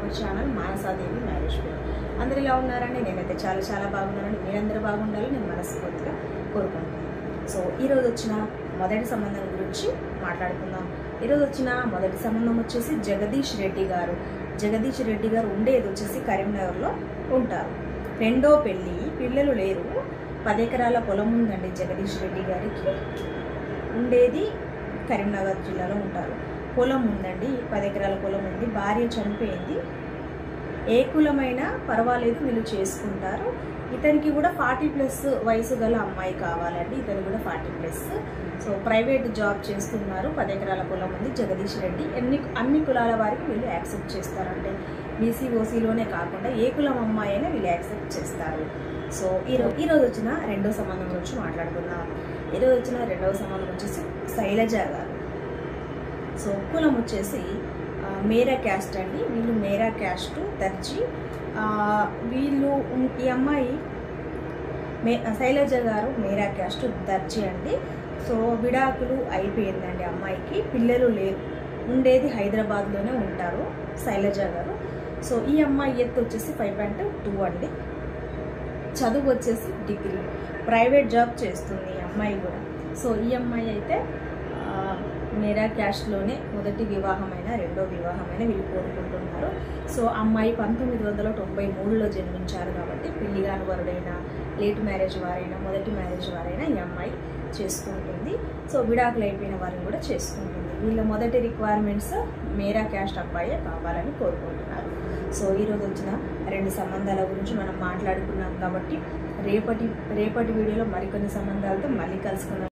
Hour channel Manasadevi marriage bureau. అందరూ ఎలా ఉన్నారండి? నేనైతే చాలా బాగున్నానండి. మీరందరూ బాగుండాలని నేను మనస్ఫూర్తిగా కోరుకుంటున్నాను. సో ఈరోజు వచ్చిన మొదటి సంబంధం గురించి మాట్లాడుకుందాం. ఈరోజు వచ్చిన మొదటి సంబంధం వచ్చేసి జగదీష్ రెడ్డి గారు. జగదీష్ రెడ్డి గారు ఉండేది వచ్చేసి కరీంనగర్లో ఉంటారు. రెండో పెళ్ళి, పిల్లలు లేరు. 10 ఎకరాల పొలం ఉందండి జగదీష్ రెడ్డి గారికి. ఉండేది కరీంనగర్ జిల్లాలో ఉంటారు. పొలం ఉందండి, 10 ఎకరాల పొలం ఉంది. భార్య చనిపోయింది. ఏ కులమైనా పర్వాలేదు, వీళ్ళు చేసుకుంటారు. ఇతనికి కూడా 40+ వయసు గల అమ్మాయి కావాలండి. ఇతను కూడా 40+. సో ప్రైవేట్ జాబ్ చేస్తున్నారు. 10 ఎకరాల పొలం ఉంది జగదీష్ రెడ్డి. అన్ని కులాల వారికి వీళ్ళు యాక్సెప్ట్ చేస్తారంటే బీసీ ఓసీలోనే కాకుండా ఏ కులం అమ్మాయి అయినా వీళ్ళు యాక్సెప్ట్ చేస్తారు. సో ఈరోజు వచ్చిన రెండో సంబంధం గురించి మాట్లాడుకుందాం. ఈరోజు వచ్చిన రెండవ సంబంధం వచ్చేసి శైలజ గారు. సో కులం వచ్చేసి మేరా క్యాస్ట్ అండి. వీళ్ళు మేరా క్యాస్ట్ దర్జీ. వీళ్ళు ఈ అమ్మాయి శైలజ గారు మేరా క్యాస్ట్ దర్జీ అండి. సో విడాకులు అయిపోయిందండి అమ్మాయికి. పిల్లలు లేరు. ఉండేది హైదరాబాద్లోనే ఉంటారు శైలజ గారు. సో ఈ అమ్మాయి ఎత్తు వచ్చేసి 5.2 అండి. చదువు వచ్చేసి డిగ్రీ. ప్రైవేట్ జాబ్ చేస్తుంది ఈ అమ్మాయి కూడా. సో ఈ అమ్మాయి అయితే మేరా క్యాస్ట్లోనే మొదటి వివాహమైన రెండో వివాహమైన వీళ్ళు కోరుకుంటున్నారు. సో అమ్మాయి 1993లో జన్మించారు కాబట్టి పెళ్లిగాని వరుడైనా, లేట్ మ్యారేజ్ వారైనా, మొదటి మ్యారేజ్ వారైనా ఈ అమ్మాయి చేసుకుంటుంది. సో విడాకులు అయిపోయిన వారిని కూడా చేసుకుంటుంది. వీళ్ళ మొదటి రిక్వైర్మెంట్స్ మేరా క్యాస్ట్ అబ్బాయే కావాలని కోరుకుంటున్నారు. సో ఈరోజు వచ్చిన 2 సంబంధాల గురించి మనం మాట్లాడుకున్నాం కాబట్టి రేపటి వీడియోలో మరికొన్ని సంబంధాలతో మళ్ళీ కలుసుకుందాం.